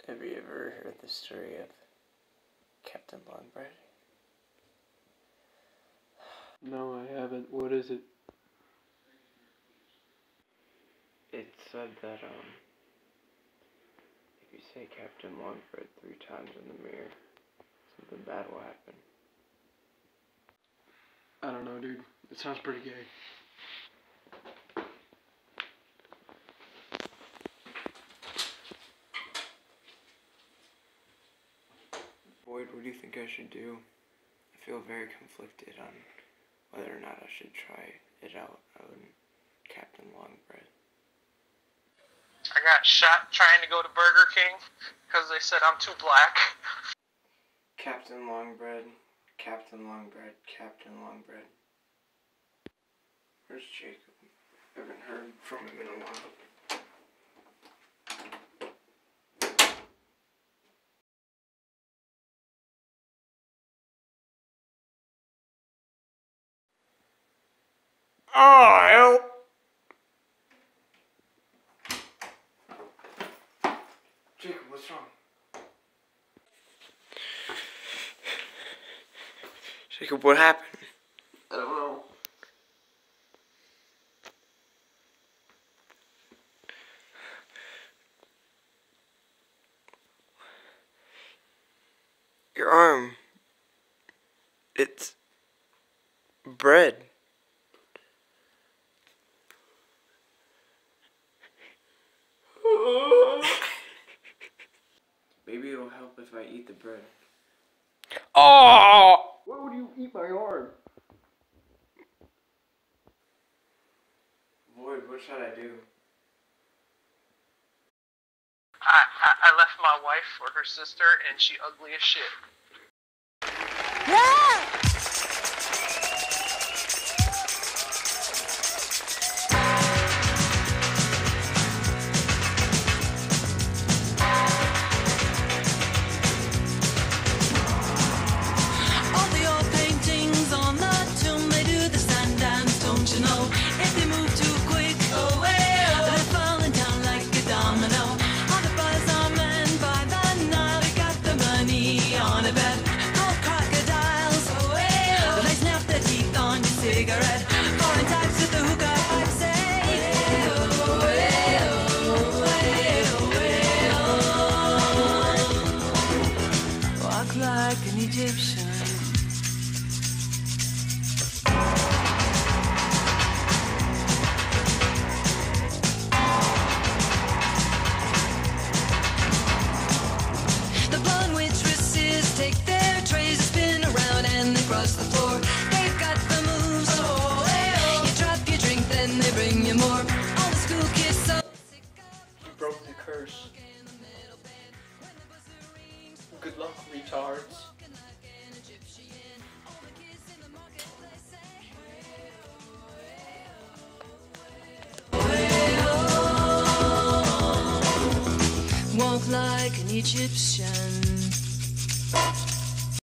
Have you ever heard the story of Captain Longbread? No, I haven't. What is it? It said that, if you say Captain Longbread 3 times in the mirror, something bad will happen. I don't know, dude. It sounds pretty gay. Boyd, what do you think I should do? I feel very conflicted on whether or not I should try it out on Captain Longbread. I got shot trying to go to Burger King because they said I'm too black. Captain Longbread, Captain Longbread, Captain Longbread. Where's Jacob? I haven't heard from him in a while. Oh, help! Jacob, what's wrong? Jacob, what happened? I don't know. Your arm. It's bread. Maybe it'll help if I eat the bread. Oh! Why would you eat my arm? Boyd, what should I do? I left my wife for her sister, and she ugly as shit. All the old paintings on the tomb, they do the sand dance, don't you know? If they move too quick, they're falling down like a domino. All the buzz are men by the night, they got the money on a bet. Gold crocodiles, they snap their teeth on your cigarette. Foreign types with the hookah pipe say, walk like an Egyptian. The blonde waitresses take their trays, spin around and they cross the floor. They've got the moves, you drop your drink, then they bring you more. All the school kids so sick You broke the curse. Good luck, retards. walk like an Egyptian.